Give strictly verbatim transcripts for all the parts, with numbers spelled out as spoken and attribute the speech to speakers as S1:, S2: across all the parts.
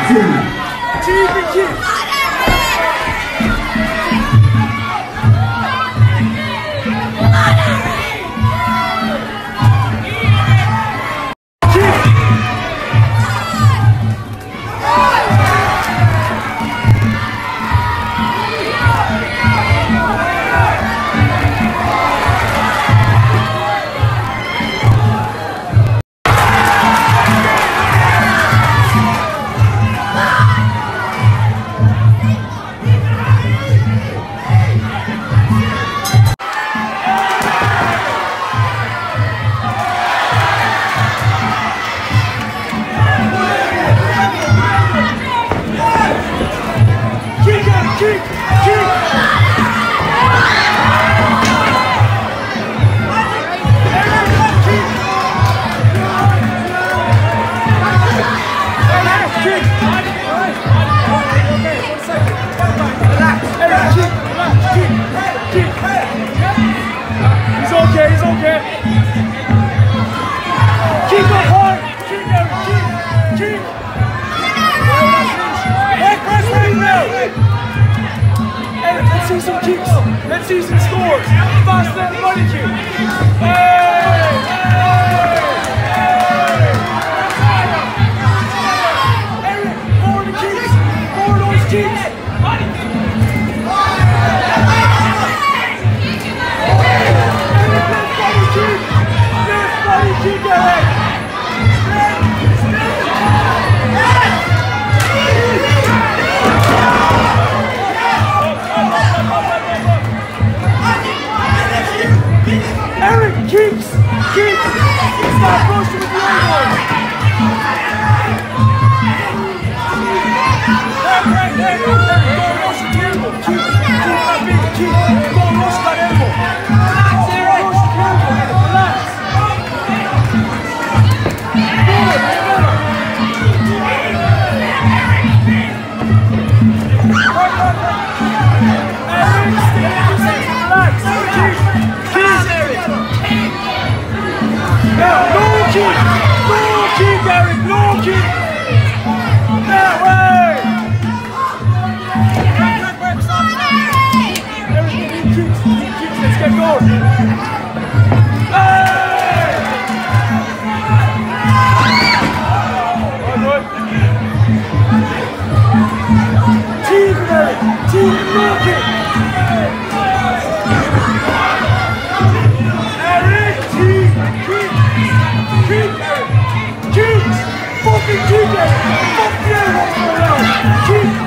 S1: Let's see some scores. Faster than the money cue. Hey! Hey! Hey! Eric, forward the kicks. Forward those kicks. Eric, left body kick. Left body kick, Eric. Eric, keeps, keeps, stop rushing with the elbow. Hey, hey, hey, hey, don't rush with the elbow. Keep, keep that beat, keep, don't rush that elbow. Don't rush the elbow, relax. Good, better. Eric, stay relax, keep, keep. Now, low kick! Low kick, Eric! Low kick! That way! Eric, need kicks! Need kicks! Let's get going! Hey! All good. Team, Eric! Team, low kick! Eric, team! Kick! Kick! Kick! Fucking kick it! Fuck the elbow! Kick!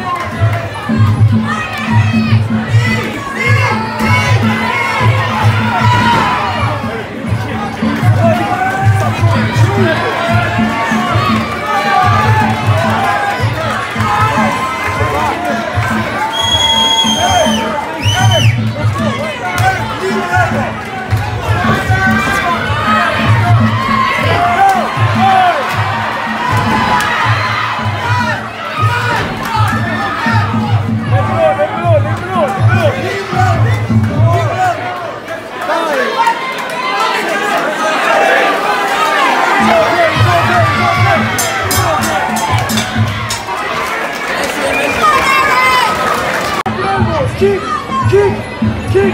S1: Kick! Kick! Kick!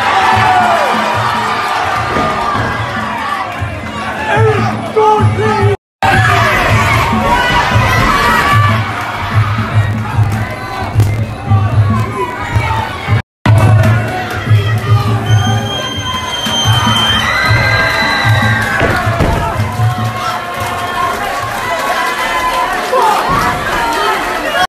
S1: Eric, don't leave!